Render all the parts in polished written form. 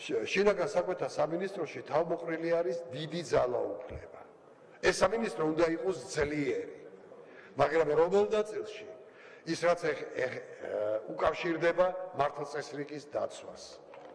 შინაგან საქმეთა სამინისტროში თავმოყრილი არის დიდი ძალაუფლება. ეს სამინისტრო უნდა იყოს ძლიერი, მაგრამ რომელ ნაწილში ის რაც უკავშირდება მართლწესრიგის დაცვას.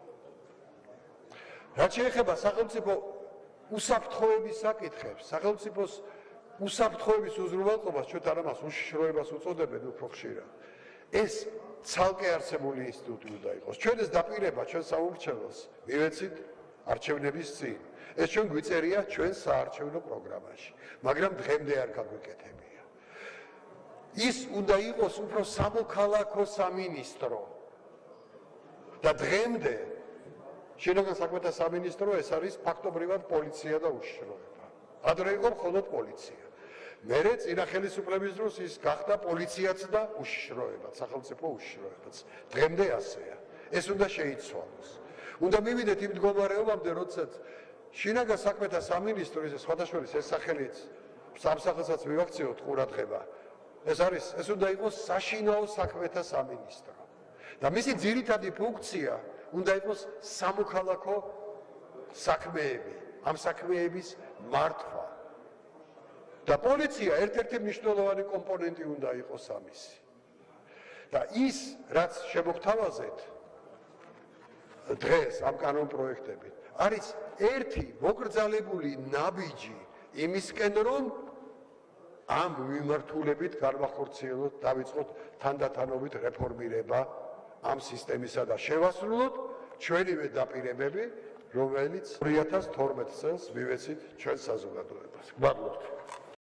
რაც შეეხება სახელმწიფო უსაფრთხოების საკითხებს, სახელმწიფოს უსაფრთხოების უზრუნველყოფას ჩვენ ამას უშიშროებას უწოდებენ უფრო ხშირად. ეს ცალკე არსებული ინსტიტუტი უნდა იყოს. ჩვენ ეს დაპირება ჩვენ საურჩევლოს მივეცით არჩევნების წინ. ეს ჩვენ გვიწერია ჩვენ საარჩევნო პროგრამაში, მაგრამ დღემდე არ გაგვიკეთებია. ის უნდა იყოს უფრო სამოქალაქო სამინისტრო. და დღემდე შინაგან საქმეთა სამინისტრო ეს არის ფაქტობრივად პოლიცია და უშიშროება. ადრე იყო მხოლოდ პოლიცია. მერე წინა ხელისუფლების დროს ის გახდა პოლიციაც და უშიშროებაც, სახელმწიფო უშიშროებაც. დღემდე ასეა. ეს უნდა შეიცვალოს. უნდა მივიდეთ იმ მდგომარეობამდე, როდესაც შინაგან საქმეთა სამინისტრო ეს სხვადასხვა ეს სახელიც სამსახელსაც მივაქციოთ ყურადღება. ეს უნდა იყოს საშინაო საქმეთა სამინისტრო. და მისი ძირითადი ფუნქცია უნდა იყოს სამოქალაქო საქმეები, ამ საქმეების მართვა. და პოლიცია ერთ-ერთი მნიშვნელოვანი კომპონენტი უნდა იყოს ამისი. და ის, რაც შემოგთავაზეთ დღეს ამ კანონპროექტებით, არის ერთი მოკრძალებული ნაბიჯი იმისკენ, რომ ამ მიმართულებით განვახორციელოთ, დავიწყოთ თანდათანობით რეფორმირება ამ სისტემისა და შევასრულოთ ჩვენივე დაპირებები, რომელიც 2012 წელს მივეცით ჩვენ საზოგადოებას. გმადლობთ.